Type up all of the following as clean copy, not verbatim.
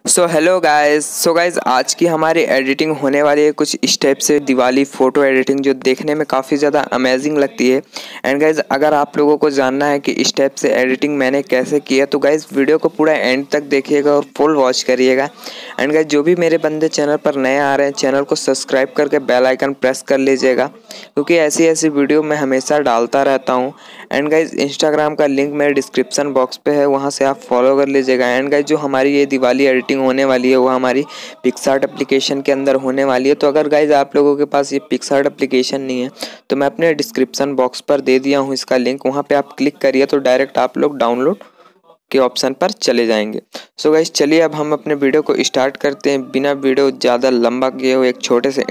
Hello guys. आज की हमारी एडिटिंग होने वाली है कुछ स्टेप से दिवाली फ़ोटो एडिटिंग, जो देखने में काफ़ी ज़्यादा अमेजिंग लगती है। एंड गाइस, अगर आप लोगों को जानना है कि स्टेप से एडिटिंग मैंने कैसे किया, तो गाइस वीडियो को पूरा एंड तक देखिएगा और फुल वॉच करिएगा। एंड गाइस, जो भी मेरे बंदे चैनल पर नए आ रहे हैं, चैनल को सब्सक्राइब करके बेल आइकन प्रेस कर लीजिएगा, क्योंकि ऐसी ऐसी वीडियो मैं हमेशा डालता रहता हूँ। एंड गाइस, इंस्टाग्राम का लिंक मेरे डिस्क्रिप्शन बॉक्स पे है, वहाँ से आप फॉलो कर लीजिएगा। एंड गाइस, जो हमारी ये दिवाली एडिटिंग होने वाली है वो हमारी पिक्सआर्ट एप्लीकेशन के अंदर होने वाली है। तो अगर गाइस आप लोगों के पास ये पिक्सआर्ट एप्लीकेशन नहीं है, तो मैं अपने डिस्क्रिप्शन बॉक्स पर दे दिया हूँ इसका लिंक, वहाँ पे आप क्लिक करिए तो डायरेक्ट आप लोग डाउनलोड के ऑप्शन पर चले जाएंगे। गाइस, चलिए अब हम अपने वीडियो को स्टार्ट करते हैं बिना वीडियो ज़्यादा लंबा किए हुए एक छोटे से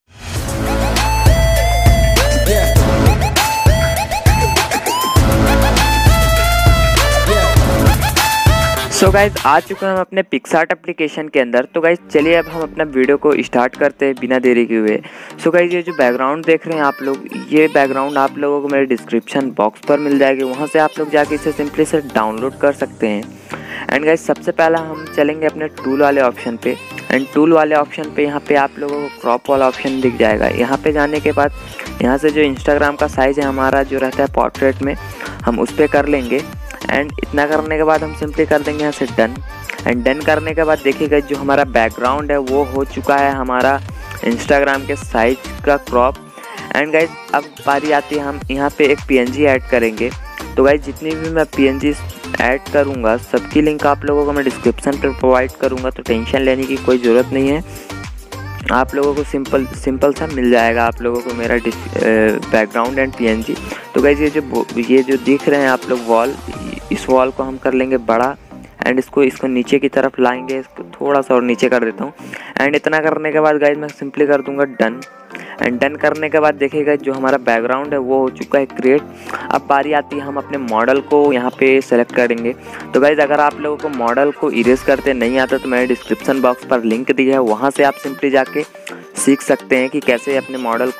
गाइज आ चुके हैं हम अपने पिक्सआर्ट एप्लीकेशन के अंदर। तो गाइज चलिए अब हम अपना वीडियो को स्टार्ट करते हैं बिना देरी के हुए। गाइज, ये जो बैकग्राउंड देख रहे हैं आप लोग, ये बैकग्राउंड आप लोगों को मेरे डिस्क्रिप्शन बॉक्स पर मिल जाएगी, वहाँ से आप लोग जाके इसे सिंपली से डाउनलोड कर सकते हैं। एंड गाइज, सबसे पहला हम चलेंगे अपने टूल वाले ऑप्शन पे। एंड टूल वाले ऑप्शन पे यहाँ पे आप लोगों को क्रॉप वाला ऑप्शन दिख जाएगा। यहाँ पे जाने के बाद यहाँ से जो इंस्टाग्राम का साइज़ है हमारा जो रहता है पोर्ट्रेट में, हम उस पर कर लेंगे। एंड इतना करने के बाद हम सिंपली कर देंगे यहाँ से डन। एंड डन करने के बाद देखिएगा जो हमारा बैकग्राउंड है वो हो चुका है हमारा इंस्टाग्राम के साइज का क्रॉप। एंड गाइज, अब बारी आती है हम यहाँ पे एक पीएनजी ऐड करेंगे। तो गाइज, जितनी भी मैं पीएनजी ऐड करूँगा सबकी लिंक आप लोगों को मैं डिस्क्रिप्शन पर प्रोवाइड करूँगा, तो टेंशन लेने की कोई ज़रूरत नहीं है। आप लोगों को सिंपल सा मिल जाएगा आप लोगों को मेरा बैकग्राउंड एंड पीएनजी। तो गाइज, ये जो दिख रहे हैं आप लोग वॉल, इस वॉल को हम कर लेंगे बड़ा। एंड इसको नीचे की तरफ लाएंगे, इसको थोड़ा सा और नीचे कर देता हूँ। एंड इतना करने के बाद गाइज मैं सिंपली कर दूंगा डन। एंड डन करने के बाद देखिएगा जो हमारा बैकग्राउंड है वो हो चुका है क्रिएट। अब बारी आती है हम अपने मॉडल को यहाँ पे सेलेक्ट करेंगे। तो गाइज, अगर आप लोगों को मॉडल को इरेज करते नहीं आता तो मैंने डिस्क्रिप्शन बॉक्स पर लिंक दिया है, वहाँ से आप सिंपली जाके सीख सकते हैं कि कैसे अपने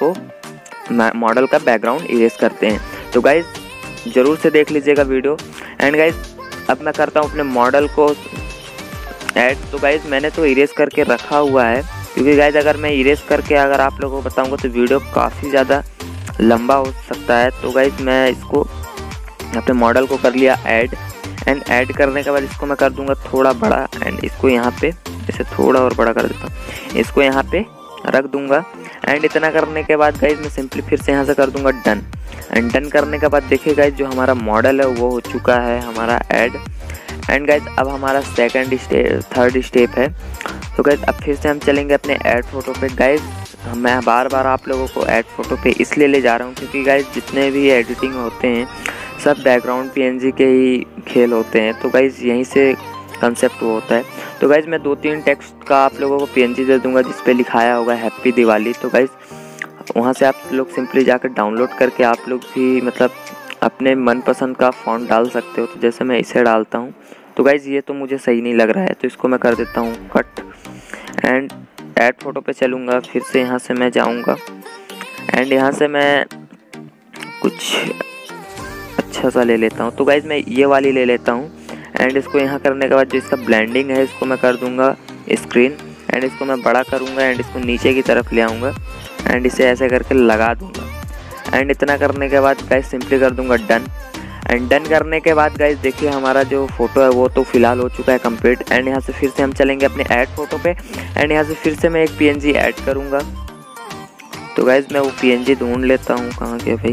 मॉडल का बैकग्राउंड इरेज करते हैं। तो गाइज, ज़रूर से देख लीजिएगा वीडियो। एंड गाइज, अब मैं करता हूँ अपने मॉडल को ऐड। तो गाइज, मैंने तो इरेज करके रखा हुआ है, क्योंकि गाइज अगर मैं इरेज करके अगर आप लोगों को बताऊँगा तो वीडियो काफ़ी ज़्यादा लंबा हो सकता है। तो गाइज, मैं इसको अपने मॉडल को कर लिया ऐड। एंड ऐड करने के बाद इसको मैं कर दूँगा थोड़ा बड़ा। एंड इसको यहाँ पे इसे थोड़ा और बड़ा कर देता हूँ, इसको यहाँ पे रख दूँगा। एंड इतना करने के बाद गाइज मैं सिंपली फिर से यहाँ से कर दूँगा डन। एंड डन करने के बाद देखिए गाइज जो हमारा मॉडल है वो हो चुका है हमारा ऐड। एंड गाइज, अब हमारा थर्ड स्टेप है। तो गाइज, अब फिर से हम चलेंगे अपने ऐड फोटो पे। गाइज, मैं बार बार आप लोगों को ऐड फोटो पे इसलिए ले जा रहा हूँ क्योंकि गाइज जितने भी एडिटिंग होते हैं सब बैकग्राउंड पीएनजी के ही खेल होते हैं। तो गाइज यहीं से कंसेप्ट वो होता है। तो गाइज, मैं 2-3 टेक्स्ट का आप लोगों को पीएनजी दे दूँगा जिस पे लिखाया होगा हैप्पी दिवाली। तो गाइज, वहाँ से आप लोग सिंपली जाकर डाउनलोड करके आप लोग भी मतलब अपने मनपसंद का फ़ॉन्ट डाल सकते हो। तो जैसे मैं इसे डालता हूँ, तो गाइज़ ये तो मुझे सही नहीं लग रहा है, तो इसको मैं कर देता हूँ कट। एंड ऐड फोटो पे चलूँगा, फिर से यहाँ से मैं जाऊँगा। एंड यहाँ से मैं कुछ अच्छा सा ले लेता हूँ। तो गाइज़, मैं ये वाली ले लेता हूँ। एंड इसको यहाँ करने के बाद जो इसका ब्लेंडिंग है इसको मैं कर दूँगा स्क्रीन। एंड इसको मैं बड़ा करूँगा एंड इसको नीचे की तरफ ले आऊँगा एंड इसे ऐसे करके लगा दूंगा। एंड इतना करने के बाद गाइज सिंपली कर दूंगा डन। एंड डन करने के बाद गाइज देखिए हमारा जो फोटो है वो तो फिलहाल हो चुका है कंप्लीट। एंड यहाँ से फिर से हम चलेंगे अपने ऐड फोटो पे। एंड यहाँ से फिर से मैं एक पीएनजी ऐड करूँगा। तो गाइज, मैं वो पीएनजी ढूंढ लेता हूँ, कहाँ के भाई,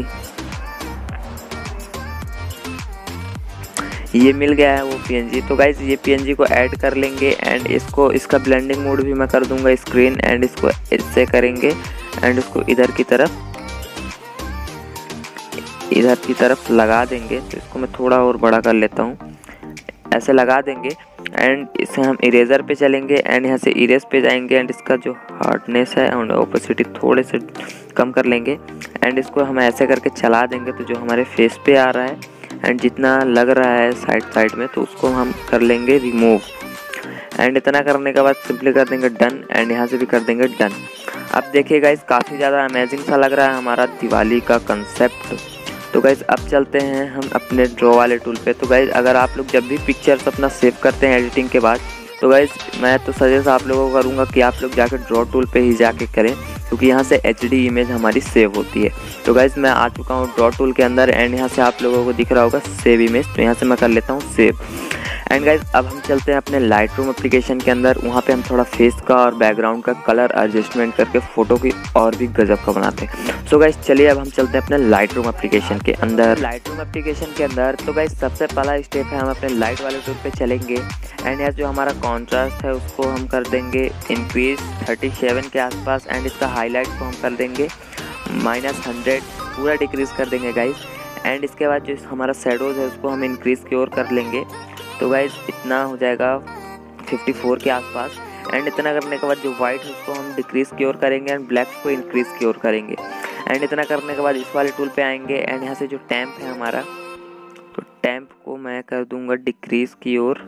ये मिल गया है वो पीएनजी। तो गाइज, ये पीएनजी को ऐड कर लेंगे। एंड इसका ब्लेंडिंग मोड भी मैं कर दूंगा स्क्रीन। एंड इसको इससे करेंगे एंड इसको इधर की तरफ लगा देंगे। तो इसको मैं थोड़ा और बड़ा कर लेता हूँ, ऐसे लगा देंगे। एंड इसे हम इरेजर पे चलेंगे एंड यहाँ से इरेज पे जाएंगे। एंड इसका जो हार्डनेस है एंड ओपेसिटी थोड़े से कम कर लेंगे। एंड इसको हम ऐसे करके चला देंगे तो जो हमारे फेस पे आ रहा है एंड जितना लग रहा है साइड में, तो उसको हम कर लेंगे रिमूव। एंड इतना करने के बाद सिंपली कर देंगे डन। एंड यहाँ से भी कर देंगे डन। अब देखिए गाइज, काफ़ी ज़्यादा अमेजिंग सा लग रहा है हमारा दिवाली का कंसेप्ट। तो गाइज, अब चलते हैं हम अपने ड्रॉ वाले टूल पे। तो गाइज, अगर आप लोग जब भी पिक्चर्स अपना सेव करते हैं एडिटिंग के बाद, तो गाइज मैं तो सजेस्ट आप लोगों को करूँगा कि आप लोग जाकर ड्रॉ टूल पे ही जाके करें, क्योंकि यहाँ से HD इमेज हमारी सेव होती है। तो गाइज मैं आ चुका हूँ ड्रॉ टूल के अंदर एंड यहाँ से आप लोगों को दिख रहा होगा सेव इमेज, तो यहाँ से मैं कर लेता हूँ सेव। एंड गाइज अब हम चलते हैं अपने लाइटरूम एप्लीकेशन के अंदर, वहाँ पे हम थोड़ा फेस का और बैकग्राउंड का कलर एडजस्टमेंट करके फ़ोटो की और भी गजब का बनाते हैं। सो गाइज चलिए अब हम चलते हैं अपने लाइटरूम एप्लीकेशन के अंदर। लाइटरूम एप्लीकेशन के अंदर तो गाइज सबसे पहला स्टेप है, हम अपने लाइट वाले टूल पे चलेंगे एंड यहाँ जो हमारा कॉन्ट्रास्ट है उसको हम कर देंगे इंक्रीज 37 के आसपास एंड इसका हाईलाइट को हम कर देंगे -100, पूरा डिक्रीज़ कर देंगे गाइज। एंड इसके बाद जो हमारा शेडोज़ है उसको हम इंक्रीज़ की ओर कर लेंगे, तो गाइज इतना हो जाएगा 54 के आसपास। एंड इतना करने के बाद जो वाइट है उसको हम डिक्रीज़ की ओर करेंगे एंड ब्लैक को इंक्रीज़ की ओर करेंगे। एंड इतना करने के बाद इस वाले टूल पे आएंगे एंड यहाँ से जो टैम्प है हमारा, तो टैम्प को मैं कर दूंगा डिक्रीज़ की ओर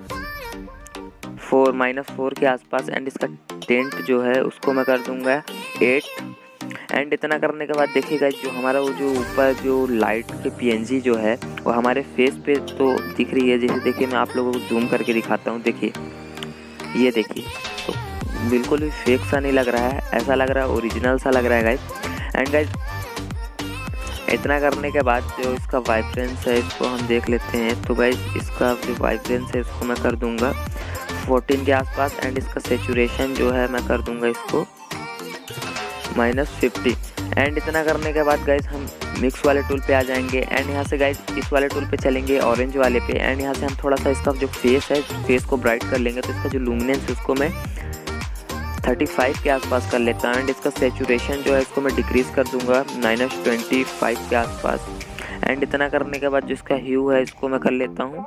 -4 के आसपास एंड इसका टेंट जो है उसको मैं कर दूंगा 8। एंड इतना करने के बाद देखिएगा जो हमारा वो जो ऊपर जो लाइट की PNG जो है वो हमारे फेस पे तो दिख रही है। जैसे देखिए मैं आप लोगों को जूम करके दिखाता हूँ, देखिए ये देखिए, तो बिल्कुल भी फेक सा नहीं लग रहा है, ऐसा लग रहा है ओरिजिनल सा लग रहा है गाइज। एंड गाइज इतना करने के बाद जो इसका वाइब्रेंस है इसको हम देख लेते हैं, तो गाइज इसका जो वाइब्रेंस है इसको मैं कर दूंगा 14 के आसपास एंड इसका सेचुरेशन जो है मैं कर दूंगा इसको -50। एंड इतना करने के बाद गाइज हम मिक्स वाले टूल पे आ जाएंगे एंड यहाँ से गाइज इस वाले टूल पे चलेंगे ऑरेंज वाले पे एंड यहाँ से हम थोड़ा सा इसका जो फेस है फेस को ब्राइट कर लेंगे, तो इसका जो लुमिनेंस है उसको मैं 35 के आसपास कर लेता हूँ एंड इसका सेचुरेशन जो है इसको मैं डिक्रीज़ कर दूंगा -25 के आसपास। एंड इतना करने के बाद जो इसका ह्यू है इसको मैं कर लेता हूँ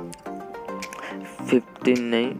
15 नहीं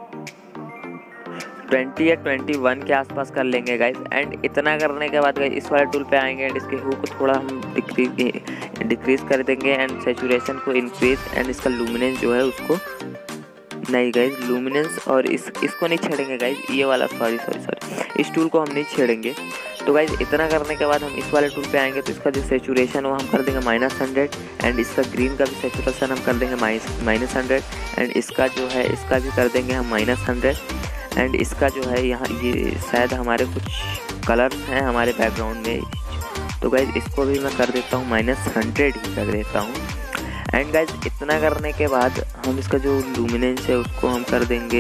20 या 21 के आसपास कर लेंगे गाइज। एंड इतना करने के बाद गाइज इस वाले टूल पे आएंगे एंड इसके ह्यू को थोड़ा हम डिक्रीज़ कर देंगे एंड सेचुरेशन को इंक्रीज एंड इसका लुमिनेंस जो है उसको नहीं गाइज लुमिनेंस और इसको नहीं छेड़ेंगे गाइज, ये वाला सॉरी इस टूल को हम नहीं छेड़ेंगे। तो गाइज इतना करने के बाद हम इस वाले टूल पे आएंगे तो इसका जो सेचुरेशन वो हम कर देंगे -100 एंड इसका ग्रीन का भी सेचुरेशन हम कर देंगे -100 एंड इसका जो है इसका भी कर देंगे हम -100 एंड इसका जो है यहाँ ये शायद हमारे कुछ कलर्स हैं हमारे बैकग्राउंड में, तो गाइज इसको भी मैं कर देता हूँ -100 ही कर देता हूँ। एंड गाइज इतना करने के बाद हम इसका जो लुमिनेंस है उसको हम कर देंगे,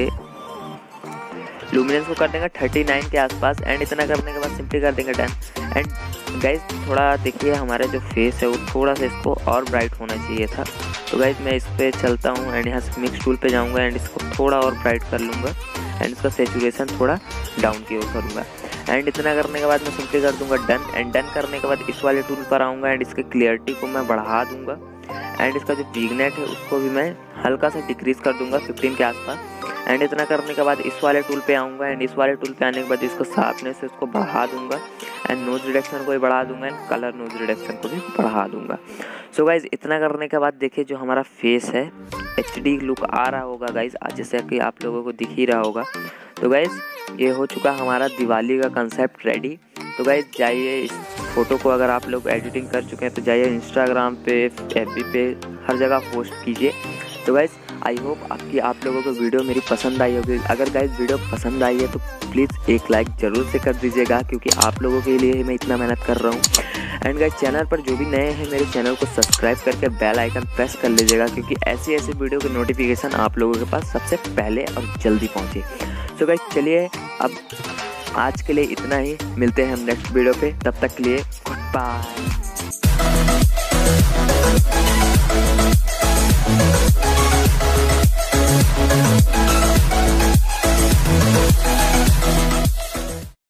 लुमिनेंस को कर देंगे 39 के आसपास एंड इतना करने के बाद सिंपली कर देंगे डन। एंड गाइज थोड़ा देखिए हमारा जो फेस है वो थोड़ा सा इसको और ब्राइट होना चाहिए था, तो गाइज मैं इस पर चलता हूँ एंड यहाँ से मिक्स टूल पे जाऊँगा एंड इसको थोड़ा और ब्राइट कर लूँगा एंड इसका सेचुरेशन थोड़ा डाउन की ओर करूँगा। एंड इतना करने के बाद मैं सिंपली कर दूँगा डन। एंड डन करने के बाद इस वाले टूल पर आऊँगा एंड इसकी क्लियरिटी को मैं बढ़ा दूँगा एंड इसका जो बिगनेट है उसको भी मैं हल्का सा डिक्रीज़ कर दूंगा 15 के आसपास। एंड इतना करने के बाद इस वाले टूल पे आऊँगा एंड इस वाले टूल पे आने के बाद इसका शार्पनेस है उसको बढ़ा दूंगा एंड नोज रिडक्शन को भी बढ़ा दूंगा एंड कलर नोज रिडक्शन को भी बढ़ा दूंगा। सो गाइज इतना करने के बाद देखिए जो हमारा फेस है HD लुक आ रहा होगा गाइज, जैसे कि आप लोगों को दिख ही रहा होगा। तो गाइज ये हो चुका हमारा दिवाली का कंसेप्ट रेडी। तो गाइज जाइए इस फ़ोटो को, अगर आप लोग एडिटिंग कर चुके हैं तो जाइए इंस्टाग्राम पे FB पे हर जगह पोस्ट कीजिए। तो गाइज आई होप आप लोगों को वीडियो मेरी पसंद आई होगी। अगर गाइज वीडियो पसंद आई है तो प्लीज़ एक लाइक ज़रूर से कर दीजिएगा, क्योंकि आप लोगों के लिए मैं इतना मेहनत कर रहा हूँ। एंड गाइज चैनल पर जो भी नए हैं मेरे चैनल को सब्सक्राइब करके बेल आइकन प्रेस कर लीजिएगा, क्योंकि ऐसी वीडियो की नोटिफिकेशन आप लोगों के पास सबसे पहले और जल्दी पहुँचे। सो गाइज चलिए अब आज के लिए इतना ही, मिलते हैं हम नेक्स्ट वीडियो पे, तब तक के लिए गुड बाय।